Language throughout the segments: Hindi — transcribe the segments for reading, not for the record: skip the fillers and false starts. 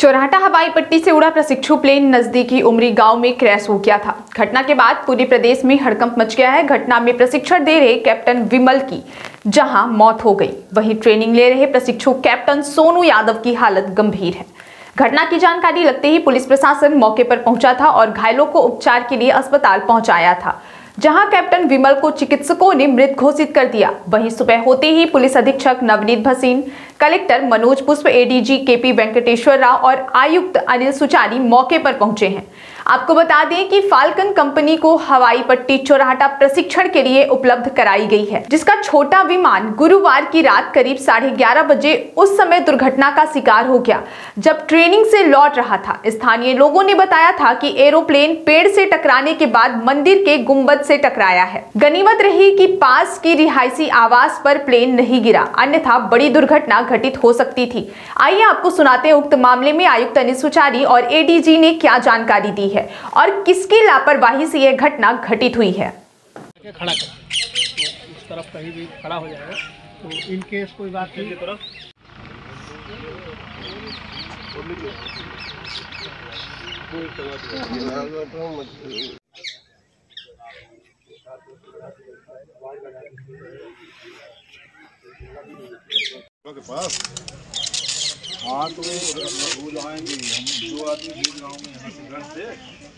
चौराहा हवाई पट्टी से उड़ा प्रशिक्षु प्लेन नजदीकी उमरी गांव में क्रैश हो गया था। घटना के बाद पूरे प्रदेश में हड़कंप मच गया है। घटना में प्रशिक्षण दे रहे कैप्टन विमल की जहां मौत हो गई, वहीं ट्रेनिंग ले रहे प्रशिक्षु कैप्टन सोनू यादव की हालत गंभीर है। घटना की जानकारी लगते ही पुलिस प्रशासन मौके पर पहुंचा था और घायलों को उपचार के लिए अस्पताल पहुंचाया था, जहां कैप्टन विमल को चिकित्सकों ने मृत घोषित कर दिया। वहीं सुबह होते ही पुलिस अधीक्षक नवनीत भसीन, कलेक्टर मनोज पुष्प, एडीजी केपी वेंकटेश्वर राव और आयुक्त अनिल सुचारी मौके पर पहुंचे हैं। आपको बता दें कि फाल्कन कंपनी को हवाई पट्टी चौराहा प्रशिक्षण के लिए उपलब्ध कराई गई है, जिसका छोटा विमान गुरुवार की रात करीब 11:30 बजे उस समय दुर्घटना का शिकार हो गया जब ट्रेनिंग से लौट रहा था। स्थानीय लोगों ने बताया था कि एरोप्लेन पेड़ से टकराने के बाद मंदिर के गुंबद से टकराया है। गनीमत रही कि पास की रिहायशी आवास पर प्लेन नहीं गिरा, अन्यथा बड़ी दुर्घटना घटित हो सकती थी। आइए आपको सुनाते हैं उक्त मामले में आयुक्त अनिल सुचारी और एडीजी ने क्या जानकारी दी है और किसकी लापरवाही से यह घटना घटित हुई है। खड़ा कर इस तरफ कहीं भी खड़ा हो जाएगा तो इन केस कोई बात नहीं की तरफ के पास। हाँ तो भूल आएंगे हम दो आदमी गाँव में यहाँ से घर से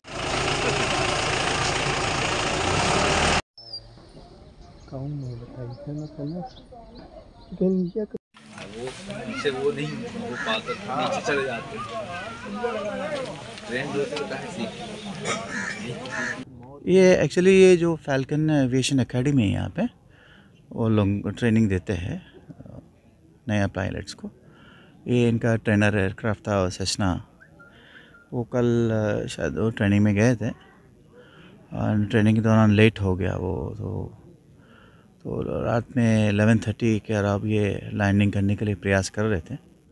वो नहीं वो पाकर नीचे चले जाते ट्रेन ये एक्चुअली ये जो फाल्कन एविएशन एकेडमी है यहाँ पे वो लोग ट्रेनिंग देते हैं नया पायलट्स को। ये इनका ट्रेनर एयरक्राफ्ट था सेस्ना। वो कल शायद वो ट्रेनिंग में गए थे और ट्रेनिंग के दौरान लेट हो गया वो तो रात में 11:30 के अराउंड ये लैंडिंग करने के लिए प्रयास कर रहे थे।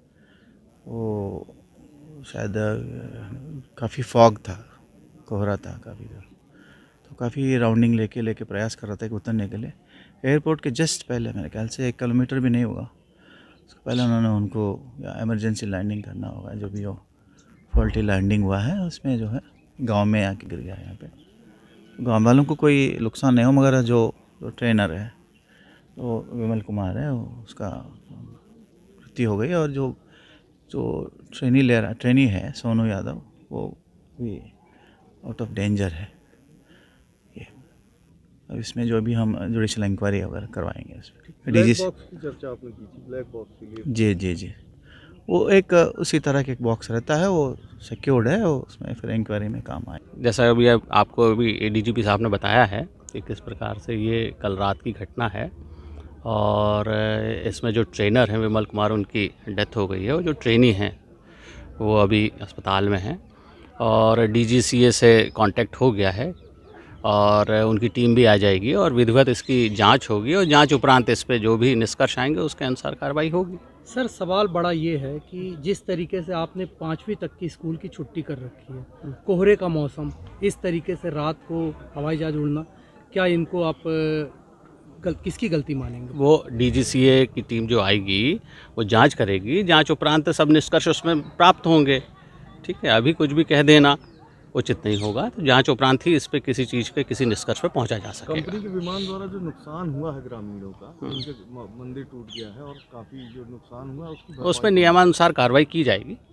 वो शायद काफ़ी फॉग था, कोहरा था काफ़ी दूर, तो काफ़ी राउंडिंग लेके प्रयास कर रहा था कि उतरने के लिए। एयरपोर्ट के जस्ट पहले मेरे ख्याल से 1 किलोमीटर भी नहीं होगा, उसके पहले उन्होंने उनको या इमरजेंसी लैंडिंग करना होगा। जो भी हो फॉल्टी लैंडिंग हुआ है उसमें जो है गांव में आके गिर गया। यहाँ पे गांव वालों को कोई नुकसान नहीं हो, मगर जो ट्रेनर है तो विमल कुमार है उसका मृत्यु हो गई और जो ट्रेनी है सोनू यादव वो भी आउट ऑफ डेंजर है। ये अब इसमें जो भी हम जुडिशल इंक्वायरी वगैरह करवाएंगे इसमें। ब्लैक बॉक्स की चर्चा आपने की थी, ब्लैक बॉक्स के लिए जी वो एक उसी तरह के एक बॉक्स रहता है, वो सिक्योर्ड है, वो उसमें फिर इंक्वायरी में काम आए। जैसा अभी आपको अभी एडीजीपी साहब ने बताया है कि किस प्रकार से ये कल रात की घटना है और इसमें जो ट्रेनर हैं विमल कुमार, उनकी डेथ हो गई है। और जो ट्रेनी हैं वो अभी अस्पताल में हैं और डीजीसीए से कांटेक्ट हो गया है और उनकी टीम भी आ जाएगी और विधिवत इसकी जांच होगी और जांच उपरांत इस पे जो भी निष्कर्ष आएंगे उसके अनुसार कार्रवाई होगी। सर, सवाल बड़ा ये है कि जिस तरीके से आपने 5वीं तक की स्कूल की छुट्टी कर रखी है, कोहरे का मौसम, इस तरीके से रात को हवाई जहाज उड़ना, क्या इनको आप किसकी गलती मानेंगे? वो डीजीसीए की टीम जो आएगी वो जांच करेगी, जांच उपरांत सब निष्कर्ष उसमें प्राप्त होंगे। ठीक है, अभी कुछ भी कह देना उचित नहीं होगा, तो जांच उपरांत ही इस पे किसी चीज़ पे किसी निष्कर्ष पे पहुंचा जा सकेगा। कंपनी के विमान द्वारा जो नुकसान हुआ है ग्रामीणों का, उनके मंदिर टूट गया है और काफ़ी जो नुकसान हुआ उसकी उसमें नियमानुसार कार्रवाई की जाएगी।